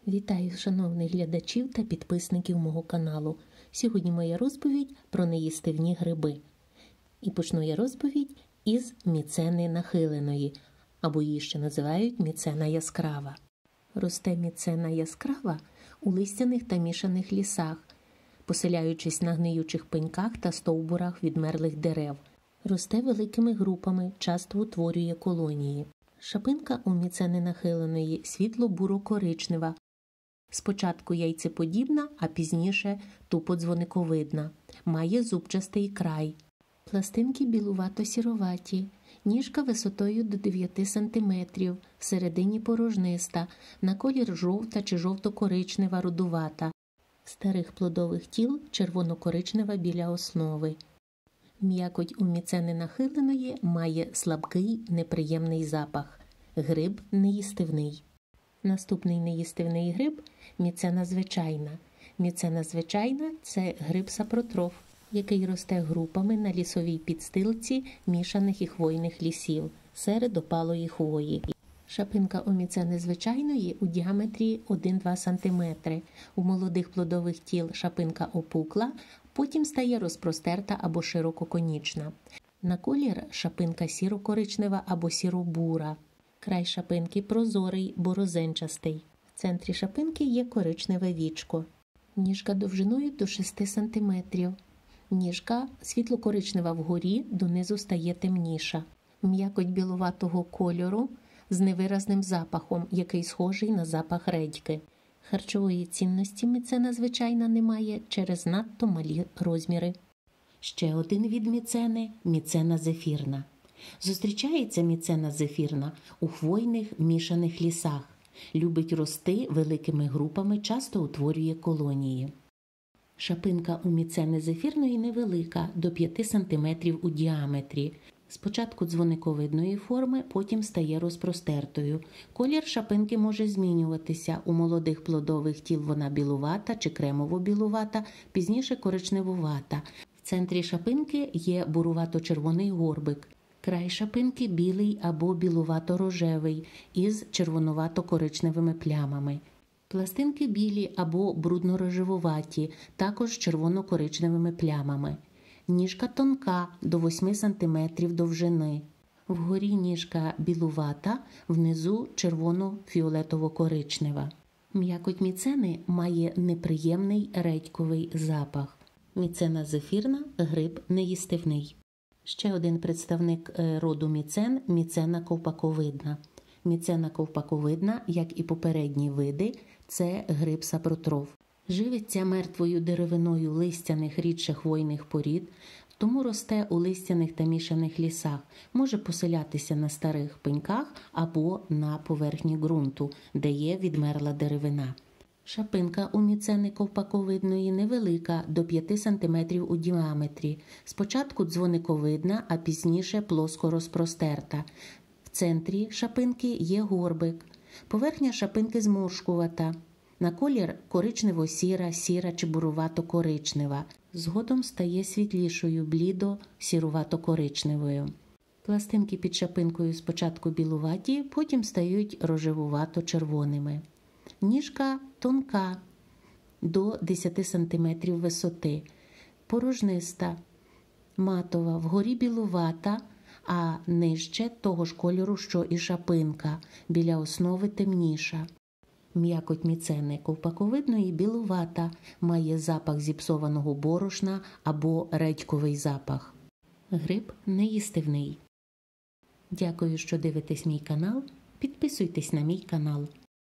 Вітаю шановних глядачів та підписників мого каналу. Сьогодні моя розповідь про неїстивні гриби. І почну я розповідь із міцени нахиленої, або її ще називають міцена яскрава. Росте міцена яскрава у листяних та мішаних лісах, поселяючись на гниючих пеньках та стовбурах відмерлих дерев. Росте великими групами, часто утворює колонії. Шапинка у міцени нахиленої світло-буро-коричнева. Спочатку яйцеподібна, а пізніше тупо-дзвониковидна. Має зубчастий край. Пластинки білувато-сіроваті. Ніжка висотою до 9 см, всередині порожниста, на колір жовта чи жовто-коричнева рудувата. Старих плодових тіл червоно-коричнева біля основи. М'якоть у міцени нахиленої має слабкий, неприємний запах. Гриб неїстивний. Наступний неїстивний гриб – міцена звичайна. Міцена звичайна – це гриб сапротроф, який росте групами на лісовій підстилці мішаних і хвойних лісів серед опалої хвої. Шапинка у міцени звичайної у діаметрі 1-2 см. У молодих плодових тіл шапинка опукла, потім стає розпростерта або ширококонічна. На колір шапинка сіро-коричнева або сіро-бура. Край шапинки прозорий, борозенчастий. В центрі шапинки є коричневе вічко. Ніжка довжиною до 6 см. Ніжка світло-коричнева вгорі, донизу стає темніша. М'якоть білуватого кольору з невиразним запахом, який схожий на запах редьки. Харчової цінності міцена звичайна не має через надто малі розміри. Ще один від міцени – міцена зефірна. Зустрічається міцена зефірна у хвойних мішаних лісах. Любить рости великими групами, часто утворює колонії. Шапинка у міцени зефірної невелика, до 5 см у діаметрі. Спочатку дзвониковидної форми, потім стає розпростертою. Колір шапинки може змінюватися. У молодих плодових тіл вона білувата чи кремово-білувата, пізніше коричневувата. В центрі шапинки є бурувато-червоний горбик. Край шапинки білий або білувато-рожевий із червонувато-коричневими плямами. Пластинки білі або брудно-рожевуваті, також з червоно-коричневими плямами. Ніжка тонка, до 8 см довжини. Вгорі ніжка білувата, внизу червоно-фіолетово-коричнева. М'якоть міцени має неприємний редьковий запах. Міцена зефірна – гриб неїстивний. Ще один представник роду міцен – міцена ковпаковидна. Міцена ковпаковидна, як і попередні види, це гриб сапротроф. Живиться мертвою деревиною листяних рідше хвойних порід, тому росте у листяних та мішаних лісах, може поселятися на старих пеньках або на поверхні ґрунту, де є відмерла деревина. Шапинка у міцени ковпаковидної невелика, до 5 см у діаметрі. Спочатку дзвониковидна, а пізніше плоско розпростерта. В центрі шапинки є горбик. Поверхня шапинки зморшкувата. На колір коричнево-сіра, сіра чи бурувато-коричнева. Згодом стає світлішою, блідо-сірувато-коричневою. Пластинки під шапинкою спочатку білуваті, потім стають рожевувато-червоними. Ніжка тонка, до 10 см висоти, порожниста, матова, вгорі білувата, а нижче того ж кольору, що і шапинка, біля основи темніша. М'якоть міцени ковпаковидної білувата, має запах зіпсованого борошна або редьковий запах. Гриб неїстивний. Дякую, що дивитесь мій канал. Підписуйтесь на мій канал.